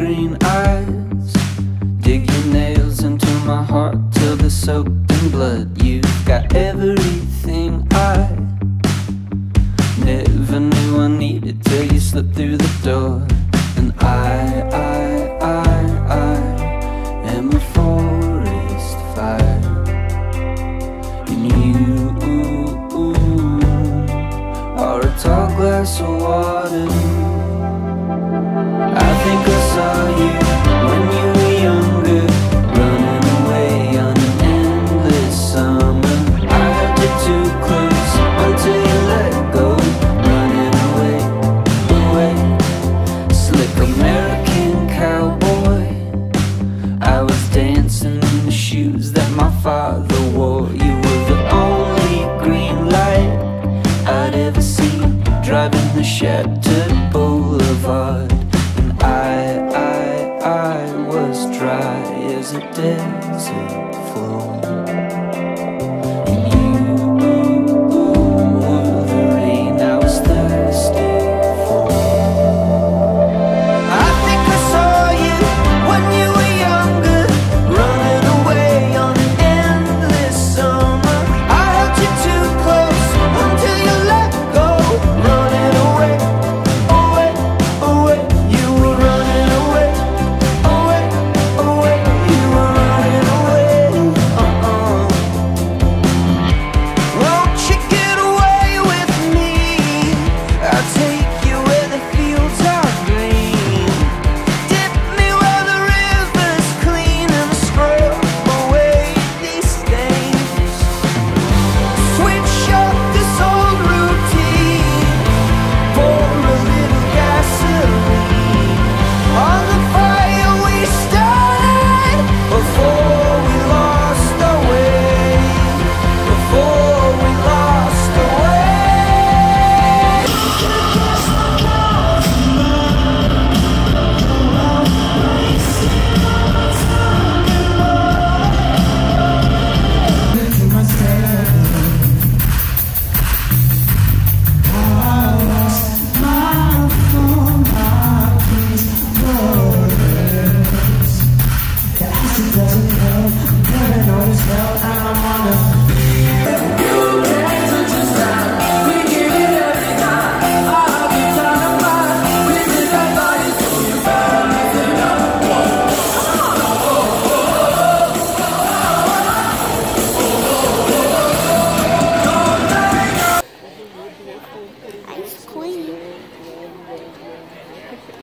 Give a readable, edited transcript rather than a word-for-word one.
green eyes. Dig your nails into my heart till they're soaked in blood. You've got everything I never knew I needed till you slipped through the door. And I am a forest fire, and you are a tall glass of water. I think I saw you when you were younger, running away on an endless summer. I held you too close until you let go, running away, away. Slick American cowboy, I was dancing in the shoes that my father wore. You were the only green light I'd ever seen, driving the shattered boulevard. And I was dry as a desert floor.